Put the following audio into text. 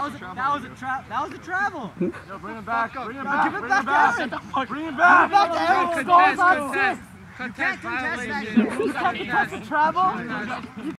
was a travel. Yo, bring him back. Bring him No, back. give it Bring back him back. to Aaron. Bring him back. Give it back to Aaron. Contest, Goals on contest. assist. Contest You can't violation. contest that. You can't contest the travel.